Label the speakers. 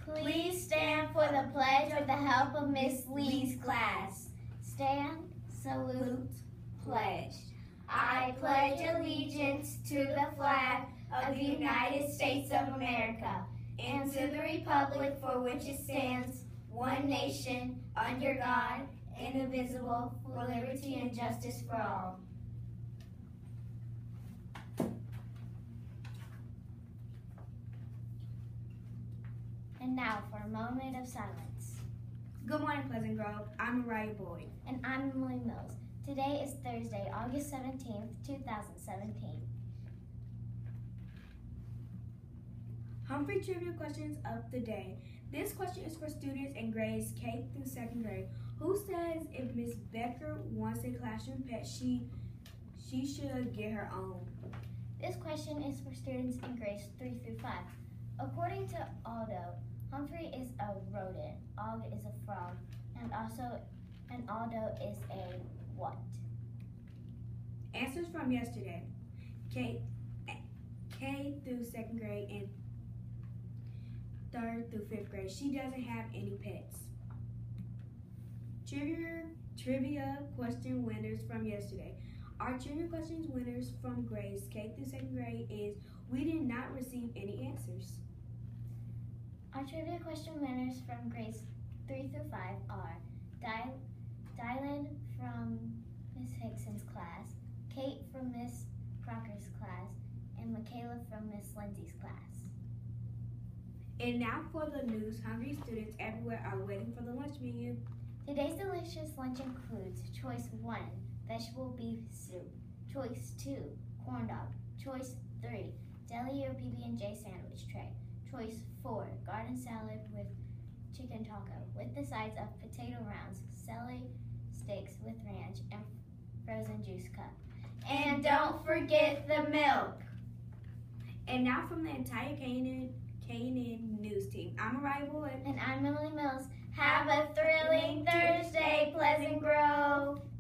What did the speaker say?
Speaker 1: Please stand for the pledge with the help of Miss Lee's class. Stand, salute, pledge. I pledge allegiance to the flag of the United States of America and to the republic for which it stands, one nation, under God, indivisible, for liberty and justice for all. And now for a moment of silence.
Speaker 2: Good morning, Pleasant Grove. I'm Mariah Boyd.
Speaker 1: And I'm Emily Mills. Today is Thursday, August 17th, 2017.
Speaker 2: Humphrey Trivia Questions of the Day. This question is for students in grades K through 2nd grade. Who says if Miss Becker wants a classroom pet, she should get her own?
Speaker 1: This question is for students in grades 3 through 5. According to Aldo, Humphrey is a rodent, Og is a frog, and Aldo is a what?
Speaker 2: Answers from yesterday. K through 2nd grade and 3rd through 5th grade. She doesn't have any pets. Trivia question winners from yesterday. Our trivia questions winners from grades K through 2nd grade is we did not receive any answers.
Speaker 1: Our trivia question winners from grades 3 through 5 are Dylan from Miss Hickson's class, Kate from Miss Crocker's class, and Michaela from Miss Lindsay's class.
Speaker 2: And now for the news. Hungry students everywhere are waiting for the lunch menu.
Speaker 1: Today's delicious lunch includes Choice 1, vegetable beef soup, Choice 2, corn dog, Choice 3, deli or PB&J sandwich tray, Choice 4, garden salad with chicken taco with the sides of potato rounds, celery sticks with ranch, and frozen juice cup. And don't forget the milk.
Speaker 2: And now from the entire K&N News team, I'm Mariah Boyd.
Speaker 1: And I'm Emily Mills. Have a thrilling Thursday, Pleasant Grove.